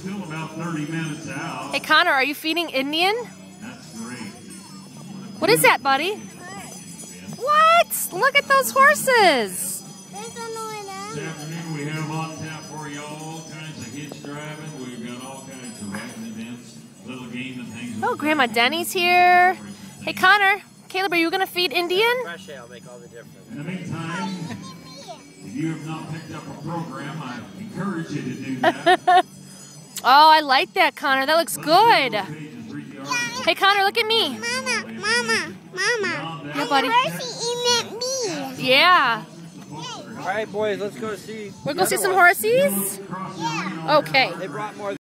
still about 30 minutes out. Hey, Connor, are you feeding Indian? That's great. What is that, buddy? What? Look at those horses. This afternoon we have on tap for you all kinds of hitch driving. We've got all kinds of racing events, little game and things. Oh, Grandma Denny's here. Hey, Connor, Caleb, are you going to feed Indian? Fresh air will make all the difference. In the meantime, if you have not picked up a program, I encourage you to do that. Oh, I like that, Connor. That looks good. Hey, Connor, look at me. Mama. Yeah, buddy. Me. Yeah. All right, boys, let's go see. We're going to see some horses? Okay. They brought more.